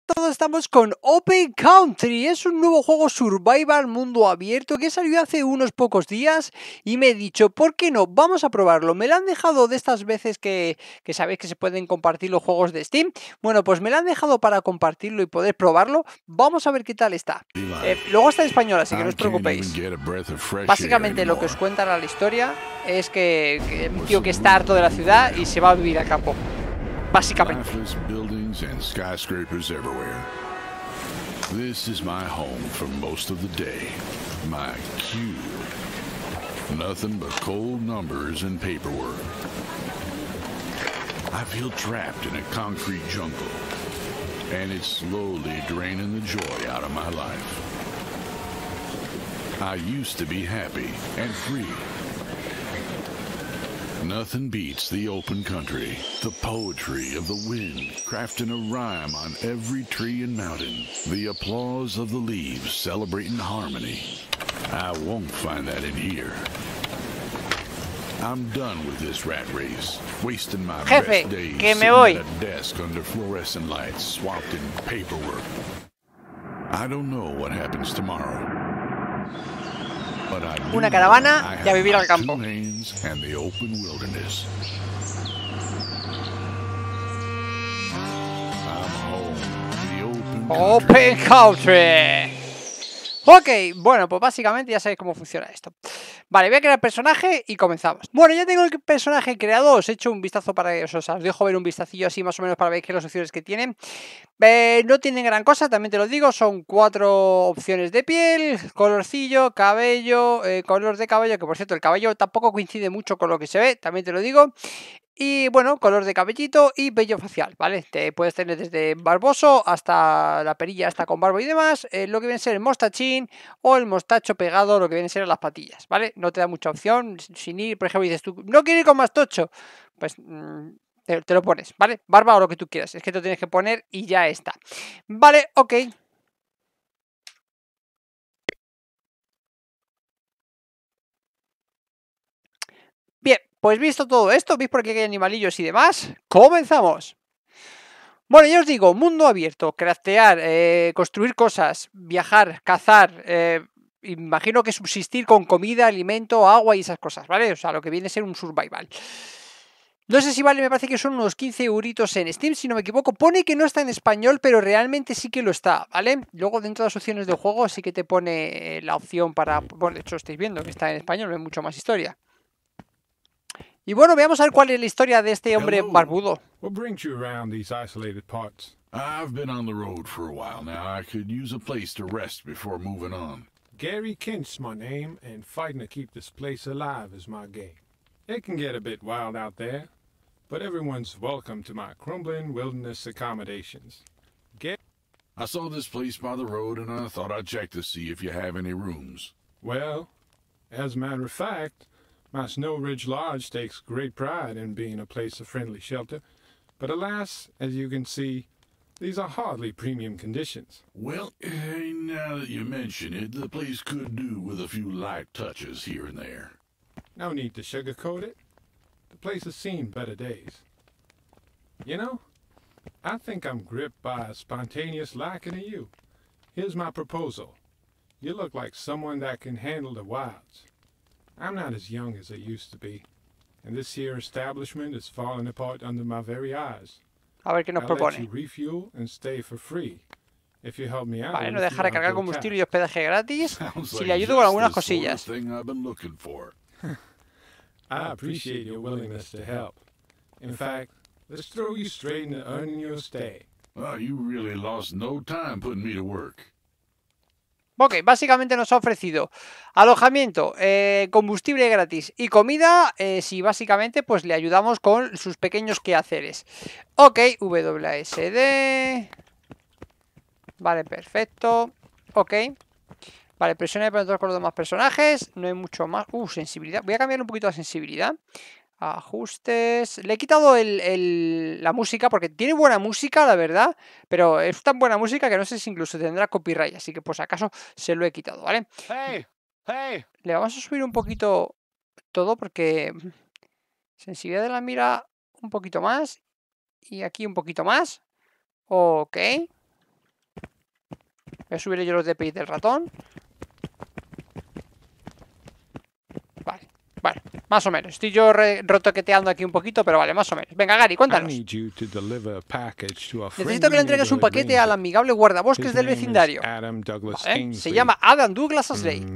Todos estamos con Open Country, es un nuevo juego survival mundo abierto que salió hace unos pocos días y me he dicho, ¿por qué no? Vamos a probarlo. Me lo han dejado de estas veces que sabéis que se pueden compartir los juegos de Steam. Bueno, pues me lo han dejado para compartirlo y poder probarlo. Vamos a ver qué tal está. Luego está en español, así que no os preocupéis. Básicamente lo que os cuenta la historia es que un tío que está harto de la ciudad y se va a vivir al campo. Básicamente. And skyscrapers everywhere. This is my home for most of the day. My cube. Nothing but cold numbers and paperwork. I feel trapped in a concrete jungle, and it's slowly draining the joy out of my life. I used to be happy and free. Nothing beats the open country, the poetry of the wind, crafting a rhyme on every tree and mountain, the applause of the leaves celebrating harmony. I won't find that in here. I'm done with this rat race, wasting my best days sitting at a desk under fluorescent lights, swapped in paperwork. I don't know what happens tomorrow. Una caravana y a vivir al campo. Open Country. Ok, bueno, pues básicamente ya sabéis cómo funciona esto. Vale, voy a crear personaje y comenzamos. Bueno, ya tengo el personaje creado, os he hecho un vistazo para que os dejo ver un vistacillo así más o menos para ver qué son las opciones que tienen. No tienen gran cosa, también te lo digo, son 4 opciones de piel, colorcillo, cabello, color de cabello, que por cierto el cabello tampoco coincide mucho con lo que se ve, también te lo digo. Y bueno, color de cabellito y vello facial, ¿vale? Te puedes tener desde barboso hasta la perilla hasta con barba y demás, lo que viene a ser el mostachín o el mostacho pegado, lo que viene a ser las patillas, ¿vale? No te da mucha opción, sin ir, por ejemplo, dices tú, no quiero ir con más tocho, pues te lo pones, ¿vale? Barba o lo que tú quieras, es que te lo tienes que poner y ya está. Vale, ok. Bien, pues visto todo esto, veis por qué hay animalillos y demás, comenzamos. Bueno, ya os digo, mundo abierto, craftear, construir cosas, viajar, cazar, imagino que subsistir con comida, alimento, agua y esas cosas, ¿vale? O sea, lo que viene a ser un survival. No sé si vale, me parece que son unos 15 euritos en Steam, si no me equivoco. Pone que no está en español, pero realmente sí que lo está, ¿vale? Luego dentro de las opciones del juego sí que te pone la opción para... Bueno, de hecho estáis viendo que está en español, no hay mucho más historia. Y bueno, veamos a ver cuál es la historia de este hombre barbudo. What brings you around these isolated parts? I've been on the road for a while now. I could use a place to rest before moving on. Gary Kent's my name, and fighting to keep this place alive is my game. It can get a bit wild out there, but everyone's welcome to my crumbling wilderness accommodations. I saw this place by the road, and I thought I'd check to see if you have any rooms. Well, as a matter of fact, my Snow Ridge Lodge takes great pride in being a place of friendly shelter, but alas, as you can see, these are hardly premium conditions. Well, now that you mention it, the place could do with a few light touches here and there. No need to sugarcoat it. The place has seen better days. You know, I think I'm gripped by a spontaneous liking of you. Here's my proposal. You look like someone that can handle the wilds. I'm not as young as I used to be, and this here establishment is falling apart under my very eyes. A ver qué nos propone. I'll let you refuel and stay for free. If you help me out, vale, no dejar recargar combustible y hospedaje gratis. Si le ayudo con algunas cosillas. I appreciate your willingness to help. In fact, let's throw you straight into earning your stay. Well, you really lost no time putting me to work. Ok, básicamente nos ha ofrecido alojamiento, combustible gratis y comida, si básicamente pues le ayudamos con sus pequeños quehaceres. Ok, WSD. Vale, perfecto. Ok. Vale, presiona para todos con los demás personajes. No hay mucho más. Sensibilidad. Voy a cambiar un poquito la sensibilidad. Ajustes. Le he quitado la música porque tiene buena música, la verdad. Pero es tan buena música que no sé si incluso tendrá copyright. Así que por si acaso se lo he quitado, ¿vale? Hey. Le vamos a subir un poquito todo porque... Sensibilidad de la mira un poquito más. Y aquí un poquito más. Ok. Voy a subir yo los DPI del ratón. Vale, vale, más o menos. Estoy yo retoqueteando aquí un poquito, pero vale, más o menos. Venga, Gary, cuéntanos. Necesito que le entregues un paquete al amigable guardabosques del vecindario. Vale, se llama Adam Douglas Asley.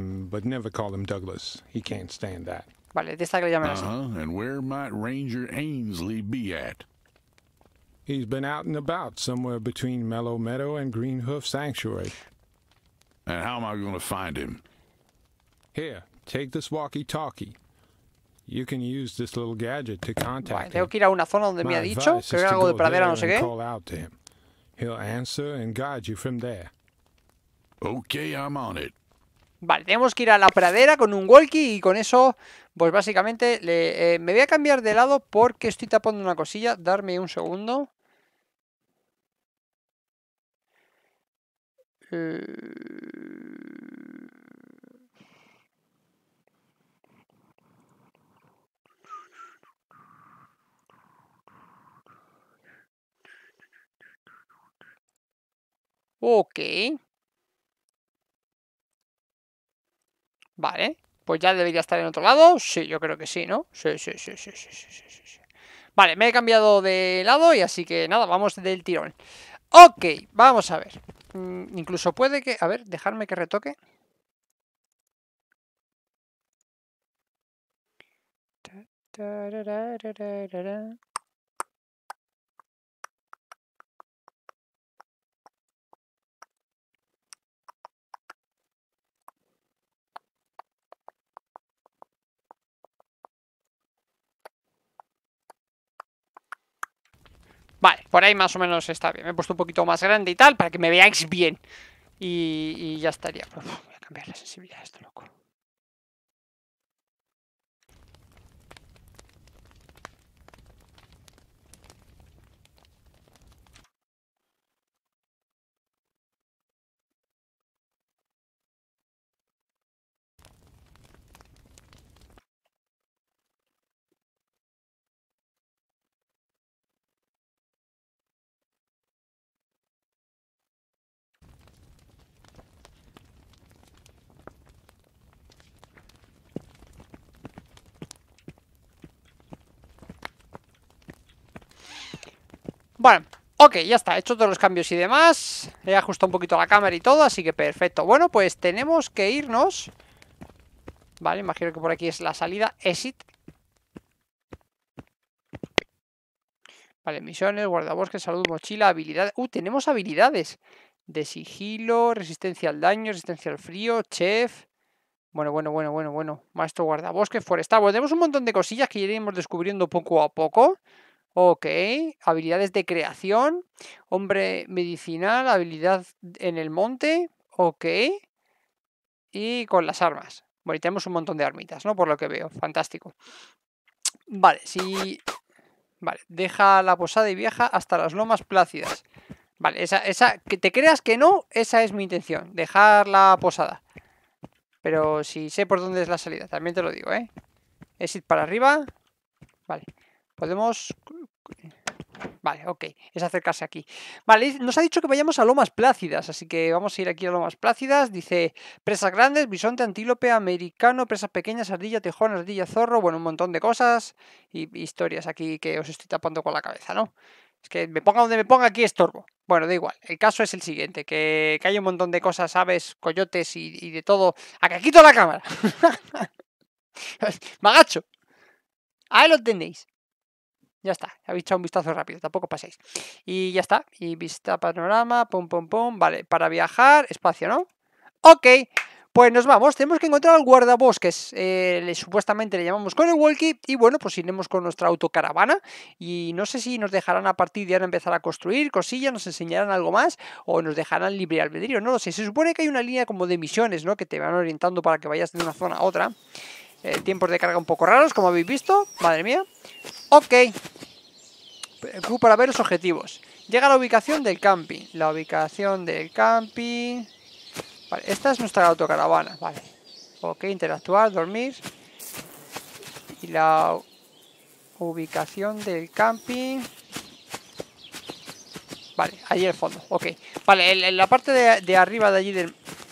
Vale, de esta que le llaman así. And where might Ranger Ainsley be at? He's been out and about somewhere between Mellow Meadow and Green Hoof Sanctuary. And how am I going to find him? Here, take this walkie-talkie. You can use this little gadget to contact Vale, him. tengo que ir a una zona donde me ha dicho que era algo de pradera, no sé qué. Call out to him. He'll answer and guide you from there. Okay, I'm on it. Vale, tenemos que ir a la pradera con un walkie y con eso, pues básicamente me voy a cambiar de lado porque estoy tapando una cosilla. Darme un segundo. Ok. Vale, pues ya debería estar en otro lado. Sí, yo creo que sí, ¿no? Sí. Vale, me he cambiado de lado y así que nada, vamos del tirón. Ok, vamos a ver. Incluso puede que... A ver, dejarme que retoque. Vale, por ahí más o menos está bien. Me he puesto un poquito más grande y tal para que me veáis bien. Y ya estaría. Uf, voy a cambiar la sensibilidad a esto, loco. Bueno, ok, ya está, he hecho todos los cambios y demás. He ajustado un poquito la cámara y todo, así que perfecto. Bueno, pues tenemos que irnos. Vale, imagino que por aquí es la salida. Exit. Vale, misiones, guardabosques, salud, mochila, habilidades. Tenemos habilidades. De sigilo, resistencia al daño, resistencia al frío, chef. Bueno. Maestro guardabosques, forestal. Bueno, tenemos un montón de cosillas que iremos descubriendo poco a poco. Ok, habilidades de creación, hombre medicinal, habilidad en el monte, ok, y con las armas. Bueno, y tenemos un montón de armitas, ¿no? Por lo que veo, fantástico. Vale, sí. Vale, deja la posada y viaja hasta las lomas plácidas. Vale, esa, que te creas que no, esa es mi intención, dejar la posada. Pero si sé por dónde es la salida, también te lo digo, ¿eh? Exit para arriba. Vale, podemos... Vale, ok, es acercarse aquí. Vale, nos ha dicho que vayamos a lomas plácidas, así que vamos a ir aquí a lomas plácidas. Dice, presas grandes, bisonte, antílope, americano, presas pequeñas, ardilla, tejón, ardilla, zorro. Bueno, un montón de cosas y historias aquí que os estoy tapando con la cabeza, ¿no? Es que me ponga donde me ponga aquí estorbo. Bueno, da igual, el caso es el siguiente, que hay un montón de cosas, aves, coyotes y de todo. ¡A que quito la cámara! ¡Me agacho! Ahí lo tenéis. Ya está, habéis echado un vistazo rápido, tampoco paséis. Y ya está, y vista panorama, pum. Vale, para viajar, espacio, ¿no? Ok, pues nos vamos, tenemos que encontrar al guardabosques. Supuestamente le llamamos con el walkie. Y bueno, pues iremos con nuestra autocaravana. Y no sé si nos dejarán a partir de ahora empezar a construir cosillas, nos enseñarán algo más, o nos dejarán libre albedrío, no lo sé. Se supone que hay una línea como de misiones, ¿no? Que te van orientando para que vayas de una zona a otra. Tiempos de carga un poco raros, como habéis visto. Madre mía. Ok. Q para ver los objetivos. Llega a la ubicación del camping. La ubicación del camping. Vale, esta es nuestra autocaravana. Vale. Ok, interactuar, dormir. Y la ubicación del camping. Vale, ahí el fondo, ok. Vale, en la parte de arriba de allí del...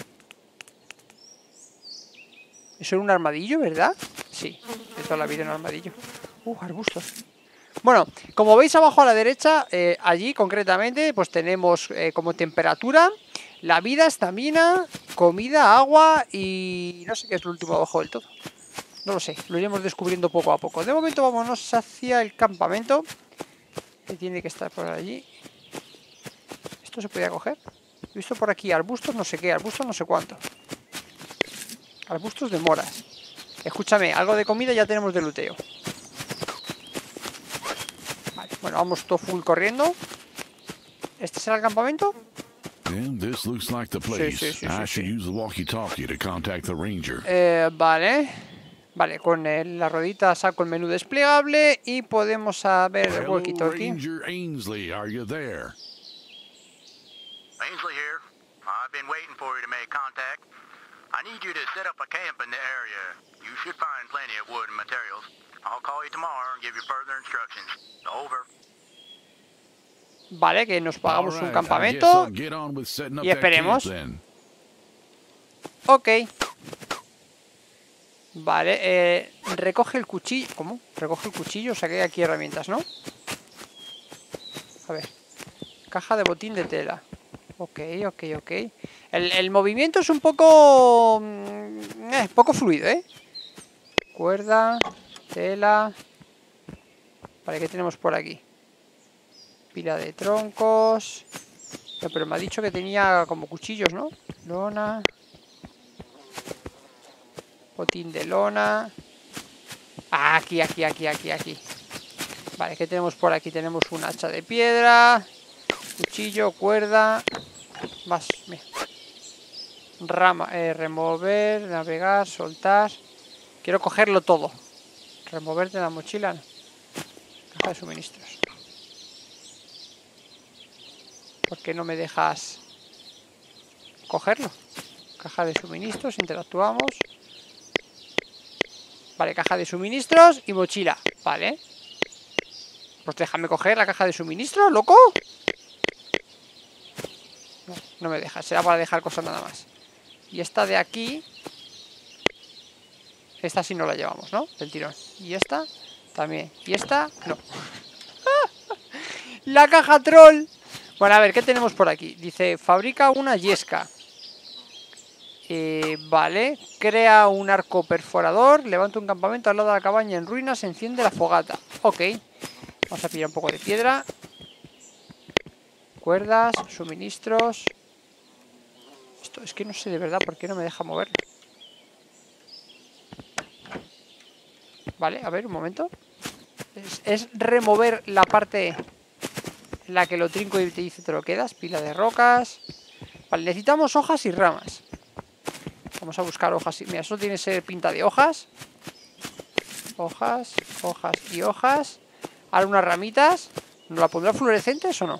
Eso era un armadillo, ¿verdad? Sí, de toda la vida un armadillo. Arbustos. Bueno, como veis abajo a la derecha, allí concretamente, pues tenemos como temperatura, la vida, estamina, comida, agua y no sé qué es lo último abajo del todo. No lo sé, lo iremos descubriendo poco a poco. De momento vámonos hacia el campamento, que tiene que estar por allí. ¿Esto se podía coger? He visto por aquí arbustos no sé qué, arbustos no sé cuánto. Arbustos de moras. Escúchame, algo de comida ya tenemos de luteo. Vale, bueno, vamos todo full corriendo. ¿Este será el campamento? And this looks like the place. Sí, I should use the walkie-talkie to contact the ranger. Vale. Vale, con la ruedita saco el menú desplegable y podemos ver el Hello, walkie-talkie. Ranger Ainsley, are you there? Ainsley here. I've been waiting for you to make contact. I need you to set up a camp in the area. You should find plenty of wood and materials. I'll call you tomorrow and give you further instructions. Over. Vale, que nos pagamos All un right, I campamento. guess I'll get on with setting up Y that camp esperemos. then. Ok. Vale, recoge el cuchillo. ¿Cómo? Recoge el cuchillo, o sea que hay aquí herramientas, ¿no? A ver. Caja de botín de tela. Ok. El movimiento es un poco... poco fluido, ¿eh? Cuerda, tela... Vale, ¿qué tenemos por aquí? Pila de troncos... No, pero me ha dicho que tenía como cuchillos, ¿no? Lona... Botín de lona... Aquí. Vale, ¿qué tenemos por aquí? Tenemos un hacha de piedra... Cuchillo, cuerda... Más, mira. Rama, remover, navegar, soltar... Quiero cogerlo todo. Remover de la mochila, no. Caja de suministros. ¿Por qué no me dejas cogerlo? Caja de suministros, interactuamos. Vale, caja de suministros y mochila. Vale. Pues déjame coger la caja de suministros, loco. No me deja, será para dejar cosas nada más. Y esta de aquí... Esta sí no la llevamos, ¿no? Del tirón. Y esta también. Y esta, no. La caja troll. Bueno, a ver, ¿qué tenemos por aquí? Dice, fabrica una yesca. Vale. Crea un arco perforador. Levanta un campamento al lado de la cabaña en ruinas. Enciende la fogata. Ok. Vamos a pillar un poco de piedra. Cuerdas, suministros. Esto es que no sé de verdad por qué no me deja moverlo. Vale, a ver, un momento. Es remover la parte en la que lo trinco y te dice te lo quedas. Pila de rocas. Vale, necesitamos hojas y ramas. Vamos a buscar hojas. Mira, eso tiene que ser pinta de hojas. Hojas, hojas y hojas. Ahora unas ramitas. ¿Nos la pondrá fluorescentes o no?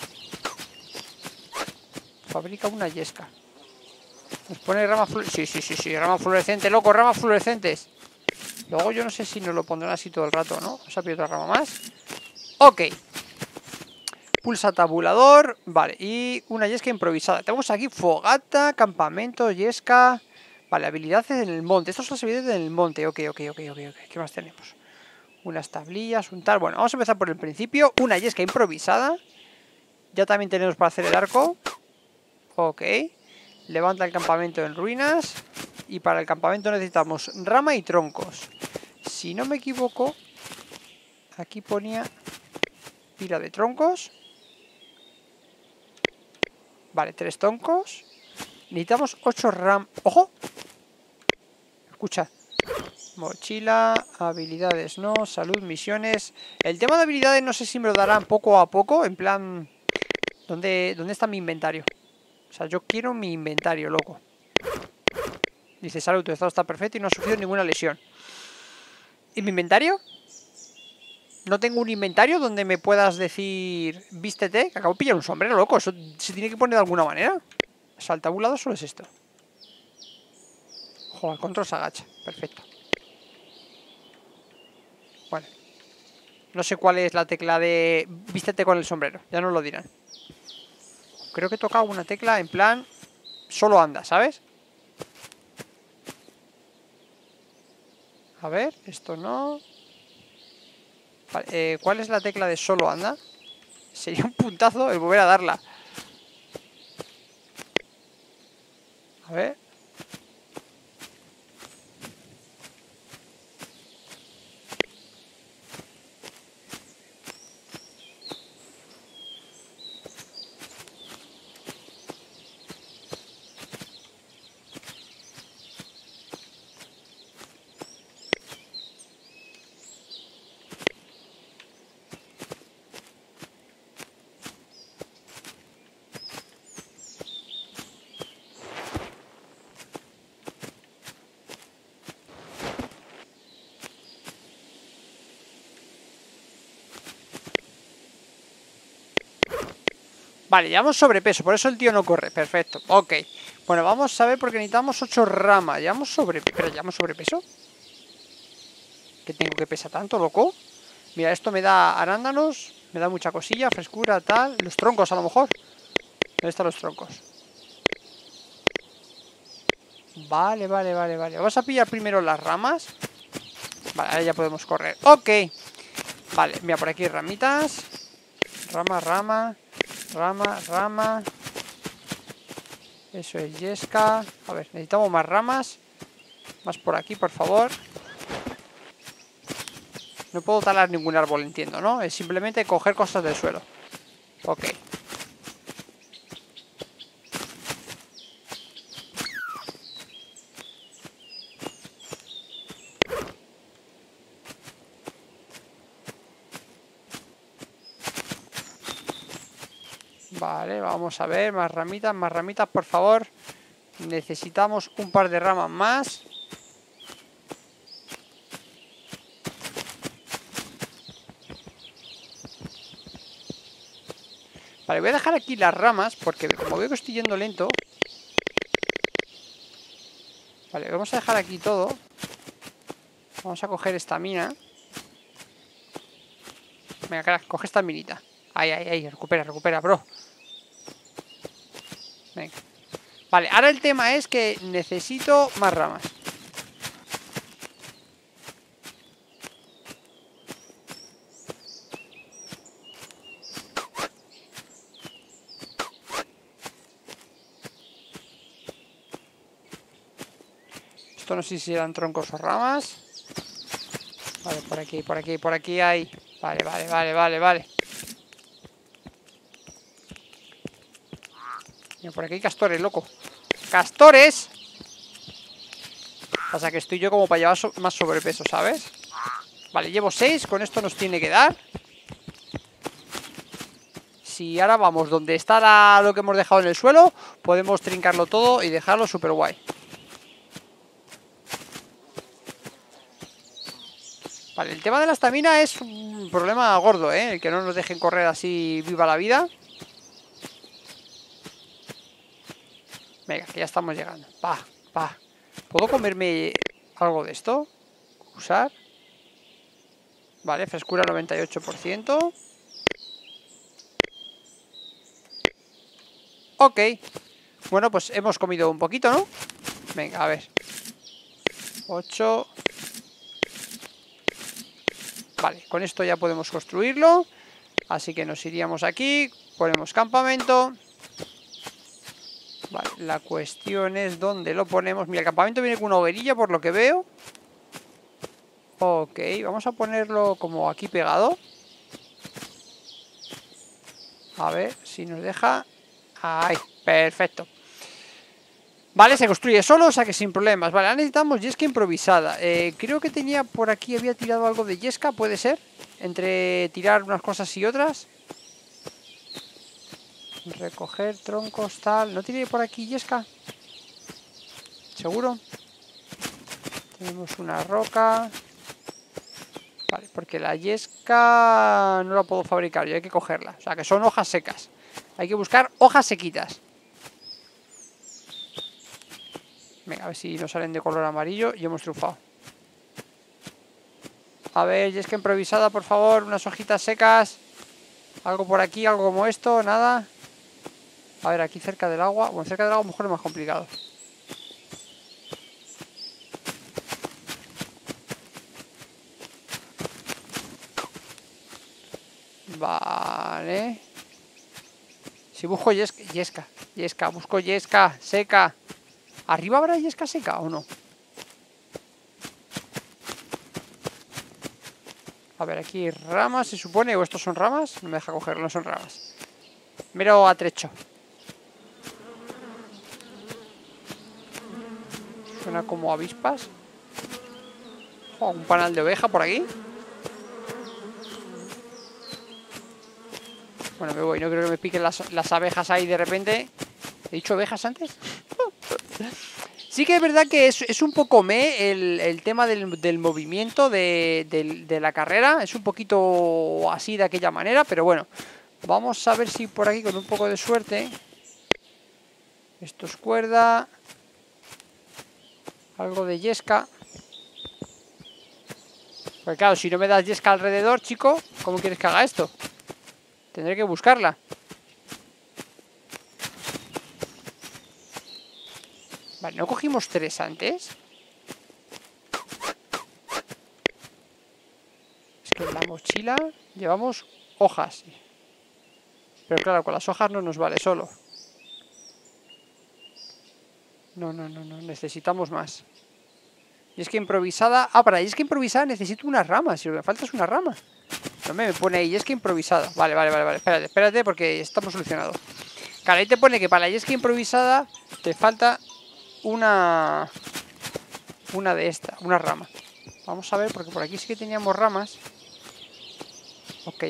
Fabrica una yesca. Nos pone ramas fluorescentes. Sí, ramas fluorescentes, loco, ramas fluorescentes. Luego yo no sé si nos lo pondrán así todo el rato, ¿no? Vamos a pillar otra rama más. Ok. Pulsa tabulador. Vale, y una yesca improvisada. Tenemos aquí fogata, campamento, yesca. Vale, habilidades en el monte. Estas son las habilidades en el monte. Ok. ¿Qué más tenemos? Unas tablillas, un tal. Bueno, vamos a empezar por el principio. Una yesca improvisada. Ya también tenemos para hacer el arco. Ok. Levanta el campamento en ruinas. Y para el campamento necesitamos rama y troncos. Si no me equivoco, aquí ponía pila de troncos. Vale, 3 troncos. Necesitamos 8 ram... ¡Ojo! Escucha. Mochila, habilidades no, salud, misiones. El tema de habilidades no sé si me lo darán poco a poco. En plan, ¿dónde está mi inventario? O sea, yo quiero mi inventario, loco. Dice, salud, tu estado está perfecto y no has sufrido ninguna lesión. ¿Y mi inventario? No tengo un inventario donde me puedas decir, vístete, que acabo de pillar un sombrero, loco. Eso se tiene que poner de alguna manera. Saltabulado solo es esto. Ojo, el control se agacha. Perfecto. Bueno. No sé cuál es la tecla de vístete con el sombrero. Ya nos lo dirán. creo que he tocado una tecla en plan solo anda, ¿sabes? A ver, esto no. Vale, ¿cuál es la tecla de solo anda? Sería un puntazo el volver a darla. A ver. Vale, llevamos sobrepeso, por eso el tío no corre. Perfecto, ok. Bueno, vamos a ver porque necesitamos 8 ramas. ¿Llevamos sobrepeso? ¿Qué tengo que pesar tanto, loco? Mira, esto me da arándanos, me da mucha cosilla, frescura, tal. Los troncos, a lo mejor. ¿Dónde están los troncos? Vale. Vamos a pillar primero las ramas. Vale, ahora ya podemos correr. Ok. Vale, mira, por aquí ramitas. Rama. Eso es yesca. A ver, necesitamos más ramas. Más por aquí, por favor. No puedo talar ningún árbol, entiendo, ¿no? Es simplemente coger cosas del suelo. Ok. Vale, vamos a ver, más ramitas, por favor. Necesitamos un par de ramas más. Vale, voy a dejar aquí las ramas, porque como veo que estoy yendo lento. Vale, vamos a dejar aquí todo. Vamos a coger esta mina. Venga, crack, coge esta minita. Ahí, recupera, bro. Venga. Vale, ahora el tema es que necesito más ramas. Esto no sé si eran troncos o ramas. Vale, por aquí hay. Vale. Mira, por aquí hay castores, loco. ¡Castores! Pasa que estoy yo como para llevar más sobrepeso, ¿sabes? Vale, llevo 6, con esto nos tiene que dar. Si ahora vamos donde está lo que hemos dejado en el suelo, podemos trincarlo todo y dejarlo súper guay. Vale, el tema de la estamina es un problema gordo, ¿eh? El que no nos dejen correr así viva la vida. Venga, que ya estamos llegando. Pa. ¿Puedo comerme algo de esto? Usar. Vale, frescura 98%. Ok. Bueno, pues hemos comido un poquito, ¿no? Venga, a ver. 8. Vale, con esto ya podemos construirlo. Así que nos iríamos aquí. Ponemos campamento. Vale, la cuestión es dónde lo ponemos. Mira, el campamento viene con una hoguerilla por lo que veo. Ok, vamos a ponerlo como aquí pegado. A ver si nos deja. Ahí, perfecto. Vale, se construye solo, o sea que sin problemas. Vale, ahora necesitamos yesca improvisada. Creo que tenía por aquí, había tirado algo de yesca, ¿puede ser? Entre tirar unas cosas y otras. Recoger troncos, tal. ¿No tiene por aquí yesca? ¿Seguro? Tenemos una roca. Vale, porque la yesca no la puedo fabricar, yo hay que cogerla. O sea que son hojas secas. Hay que buscar hojas sequitas. Venga, a ver si nos salen de color amarillo y hemos trufado. A ver, yesca improvisada, por favor. Unas hojitas secas. Algo por aquí, algo como esto, nada. A ver, aquí cerca del agua. Bueno, cerca del agua a lo mejor es más complicado. Vale. Si busco yesca, busco yesca seca. ¿Arriba habrá yesca seca o no? A ver, aquí ramas, se supone. ¿O estos son ramas? No me deja cogerlo, no son ramas. Mero atrecho. Suena como avispas. Oh, un panal de oveja por aquí. Bueno, me voy, no creo que me piquen las abejas ahí de repente. ¿He dicho ovejas antes? Sí que es verdad que es un poco el tema del movimiento de la carrera. Es un poquito así de aquella manera, pero bueno. Vamos a ver si por aquí con un poco de suerte. Esto es cuerda. Algo de yesca. Pues claro, si no me das yesca alrededor, chico, ¿cómo quieres que haga esto? Tendré que buscarla. Vale, ¿no cogimos 3 antes? Es que en la mochila llevamos hojas. Pero claro, con las hojas no nos vale solo. No, necesitamos más. Y es que improvisada... Ah, para y es que improvisada necesito una rama. Si lo que me falta es una rama. No me pone ahí, es que improvisada. Vale. Espérate, porque estamos solucionados. Claro, ahí te pone que para la yesca improvisada te falta una de esta, una rama. Vamos a ver, porque por aquí sí que teníamos ramas. Ok.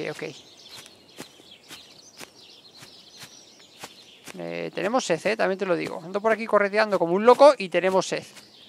Tenemos sed, también te lo digo. Ando por aquí correteando como un loco y tenemos sed.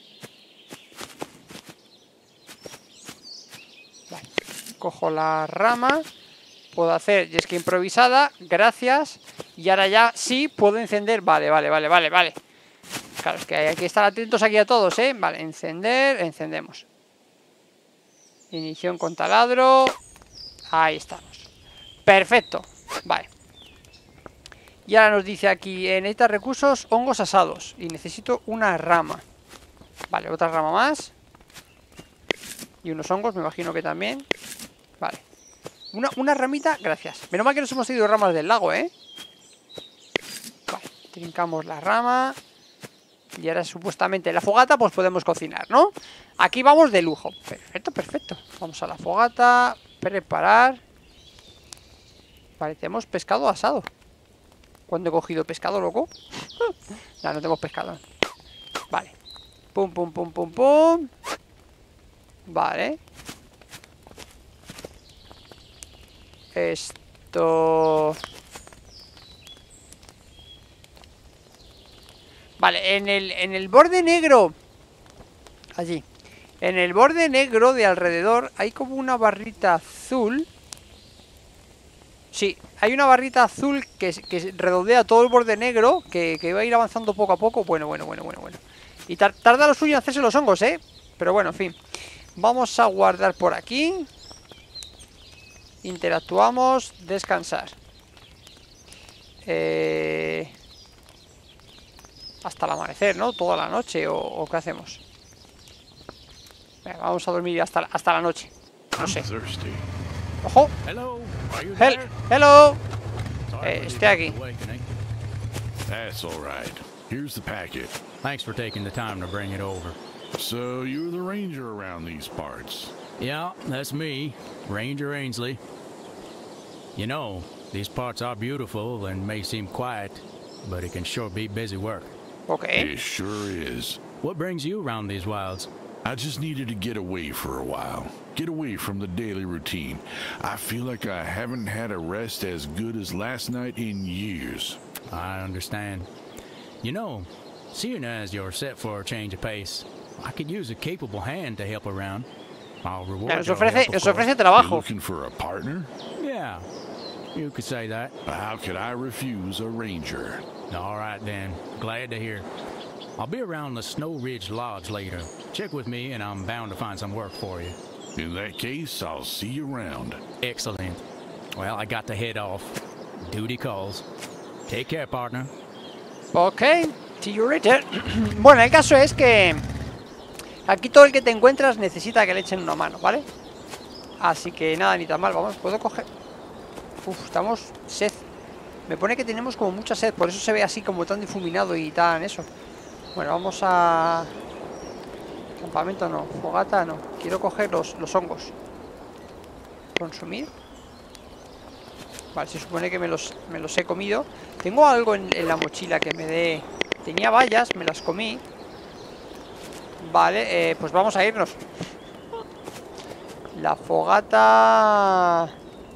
Vale. Cojo la rama. Puedo hacer yesca improvisada. Gracias. Y ahora ya sí puedo encender. Vale. Claro, es que hay que estar atentos aquí a todos, ¿eh? Vale, encender, encendemos. Ignición con taladro. Ahí estamos. Perfecto. Vale. Y ahora nos dice aquí, necesita recursos, hongos asados. Y necesito una rama. Vale, otra rama más. Y unos hongos, me imagino que también. Vale. Una ramita, gracias. Menos mal que nos hemos ido ramas del lago, ¿eh? Vale, trincamos la rama. Y ahora supuestamente en la fogata pues podemos cocinar, ¿no? Aquí vamos de lujo. Perfecto. Vamos a la fogata. Preparar. Vale, tenemos pescado asado. ¿Cuándo he cogido pescado, loco? No tenemos pescado. Vale. Pum. Vale. Esto... Vale, en el borde negro. Allí. En el borde negro de alrededor hay como una barrita azul. Sí, hay una barrita azul que redondea todo el borde negro, que va a ir avanzando poco a poco. Bueno. Y tarda lo suyo en hacerse los hongos, ¿eh? Pero bueno, en fin. Vamos a guardar por aquí. Interactuamos. Descansar. Hasta el amanecer, ¿no? Toda la noche, ¿o qué hacemos? Venga, vamos a dormir hasta la noche. No sé. ¡Ojo! ¡Hello! Estoy aquí. That's all right. Here's the packet. Thanks for taking the time to bring it over. So you're the ranger around these parts? Yeah, that's me, Ranger Ainsley. You know, these parts are beautiful and may seem quiet, but it can sure be busy work. Okay. It sure is. What brings you around these wilds? I just needed to get away for a while. Get away from the daily routine. I feel like I haven't had a rest as good as last night in years. I understand. You know, seeing as you're set for a change of pace, I could use a capable hand to help around. I'll reward Nos your help, of ofrece course. You trabajo. looking for a partner? Yeah, you could say that. How could I refuse a ranger? All right then, glad to hear. I'll be around the Snow Ridge Lodge later. Check with me and I'm bound to find some work for you. In that case, I'll see you around. Excellent. Well, I got to head off. Duty calls. Take care, partner. Ok, see you later. Bueno, el caso es que aquí todo el que te encuentras necesita que le echen una mano, ¿vale? Así que nada, ni tan mal, vamos, puedo coger... Uf, estamos... Sed. Me pone que tenemos como mucha sed, por eso se ve así como tan difuminado y tan eso. Bueno, vamos a... Campamento no, fogata no. Quiero coger los hongos. Consumir. Vale, se supone que me los he comido. Tengo algo en la mochila que me dé... Tenía bayas, me las comí. Vale, pues vamos a irnos. La fogata...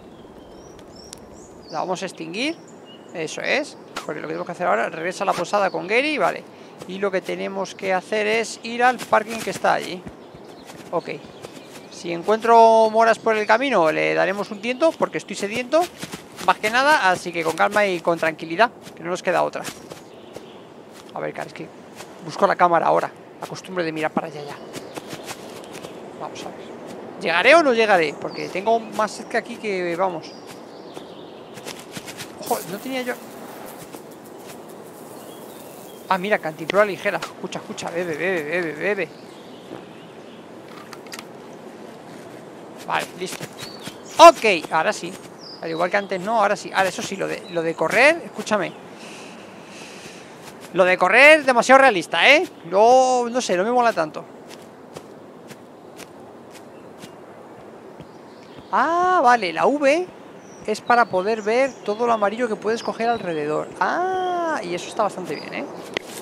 La vamos a extinguir. Eso es. Porque lo que tenemos que hacer ahora, regresa a la posada con Gary, vale. Y lo que tenemos que hacer es ir al parking que está allí. Ok. Si encuentro moras por el camino, le daremos un tiento, porque estoy sediento. Más que nada, así que con calma y con tranquilidad, que no nos queda otra. A ver, cara, es que busco la cámara ahora. La costumbre de mirar para allá ya. Vamos a ver. ¿Llegaré o no llegaré? Porque tengo más sed que aquí que... Vamos. Ojo, no tenía yo... Ah, mira, cantimplora ligera. Escucha, escucha, bebe, bebe, bebe, bebe. Vale, listo. Ok, ahora sí. Al igual que antes no, ahora sí. Ahora eso sí, lo de correr, escúchame. Lo de correr, demasiado realista, ¿eh? No sé, no me mola tanto. Ah, vale, la V es para poder ver todo lo amarillo que puedes coger alrededor. Ah, y eso está bastante bien, ¿eh?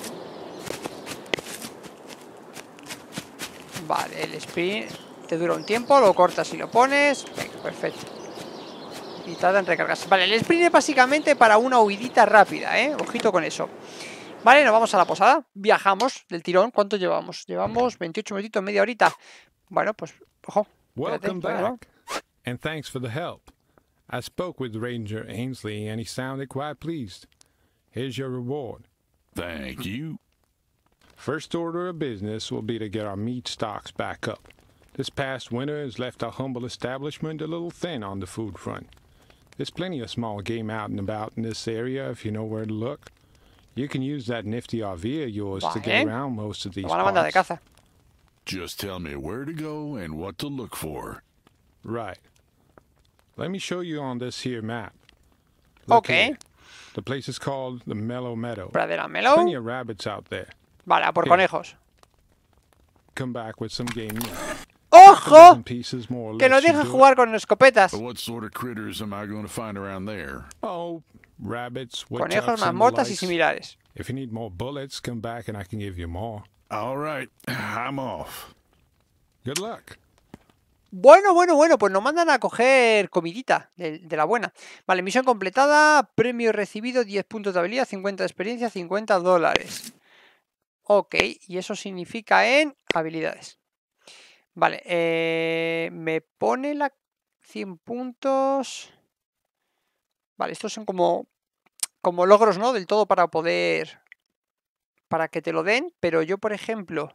Vale, el sprint te dura un tiempo, lo cortas y lo pones. Venga, perfecto. Y tarda en recargarse. Vale, el sprint es básicamente para una huidita rápida, ¿eh? Ojito con eso. Vale, nos vamos a la posada. Viajamos del tirón. ¿Cuánto llevamos? Llevamos 28 minutitos, media horita. Bueno, pues, ojo. Welcome espérate, back, and thanks for the help. I spoke with Ranger Ainsley, and he sounded quite pleased. Here's your reward. Thank you. First order of business will be to get our meat stocks back up. This past winter has left our humble establishment a little thin on the food front. There's plenty of small game out and about in this area if you know where to look. You can use that nifty RV of yours to get around most of these Van a banda de parts. caza. Just tell me where to go and what to look for. Right. Let me show you on this here map. Look Ok. here. The place is called the Mellow Meadow. Pradera Plenty Mellow. of rabbits out there. Vale, a por Here. conejos. Come back with some game meat. ¡Ojo! Some pieces more or Que nos less should dejan do it. jugar con escopetas. But what sort of critters am I going to find around there? Oh, rabbits, Conejos, woodchucks, and the mazmortas y likes. similares. If you need more bullets, come back and I can give you more. All right, I'm off. Good luck. Bueno, pues nos mandan a coger comidita de la buena. Vale, misión completada, premio recibido, 10 puntos de habilidad, 50 de experiencia, $50. Ok, y eso significa en habilidades. Vale, me pone la 100 puntos. Vale, estos son como logros, ¿no? Del todo para poder... Para que te lo den, pero yo, por ejemplo...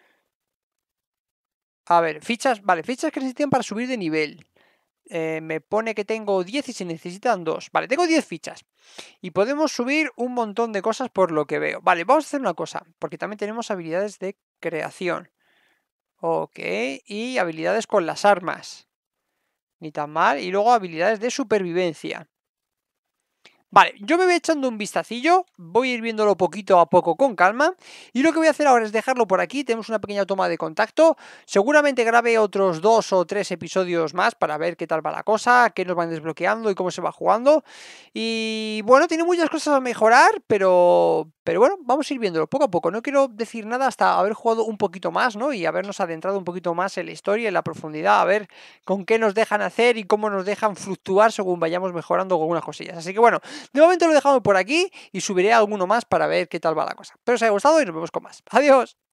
A ver, fichas, vale, fichas que necesitan para subir de nivel. Me pone que tengo 10 y se necesitan 2. Vale, tengo 10 fichas. Y podemos subir un montón de cosas por lo que veo. Vale, vamos a hacer una cosa, porque también tenemos habilidades de creación. Ok, y habilidades con las armas. Ni tan mal. Y luego habilidades de supervivencia. Vale, yo me voy echando un vistacillo, voy a ir viéndolo poquito a poco con calma y lo que voy a hacer ahora es dejarlo por aquí, tenemos una pequeña toma de contacto, seguramente grabe otros 2 o 3 episodios más para ver qué tal va la cosa, qué nos van desbloqueando y cómo se va jugando y bueno, tiene muchas cosas a mejorar, pero bueno, vamos a ir viéndolo poco a poco, no quiero decir nada hasta haber jugado un poquito más, ¿no? Y habernos adentrado un poquito más en la historia, en la profundidad, a ver con qué nos dejan hacer y cómo nos dejan fluctuar según vayamos mejorando con algunas cosillas, así que bueno, de momento lo dejamos por aquí y subiré alguno más para ver qué tal va la cosa. Espero os haya gustado y nos vemos con más. ¡Adiós!